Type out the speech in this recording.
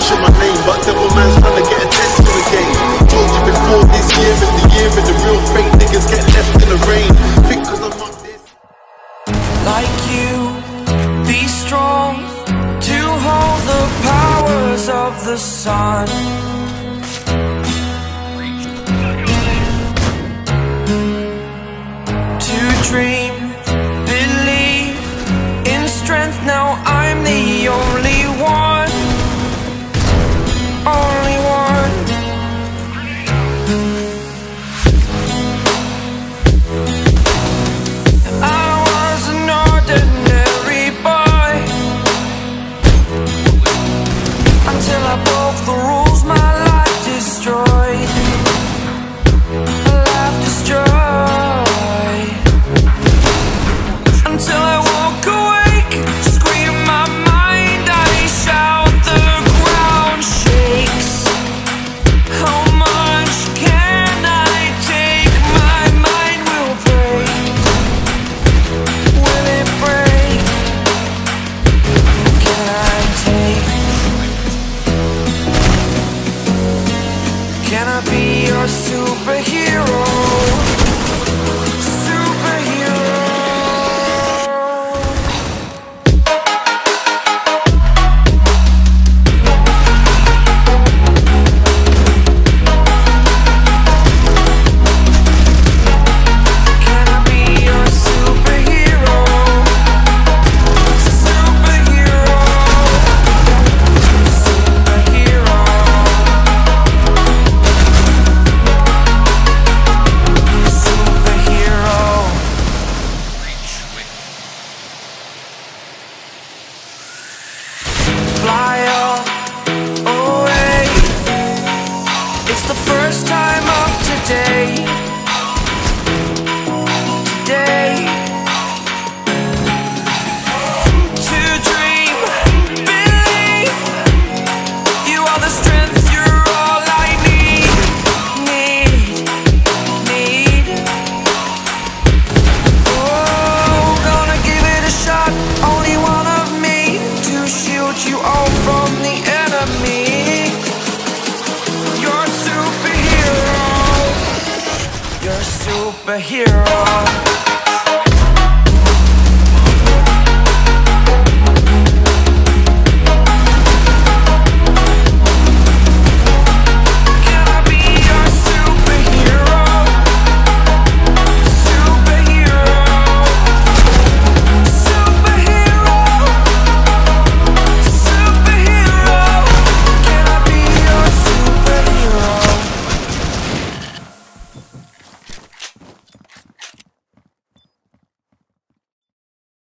mention my name, but devil man's trying to get attention again. Told you before, this year is the year and the real fake niggas get left in the rain. Because I'm on this. Like you, be strong to hold the powers of the sun. To dream, believe in strength. Now I'm the only one, only one. I was an ordinary boy until I broke the rules. My life destroyed, life destroyed. Until I walk awake, scream my mind, I shout, the ground shakes. How much can I take? My mind will break. Will it break? Can I take? Can I be your superhero? Superhero. Can I be your superhero? Superhero. Superhero. Superhero. Fly away. It's the first time of today. Today. To dream, believe. You are the strength, you're all I need. Need. Oh, gonna give it a shot. Only one of me to shield you all from the enemy. You're a superhero. You're a superhero.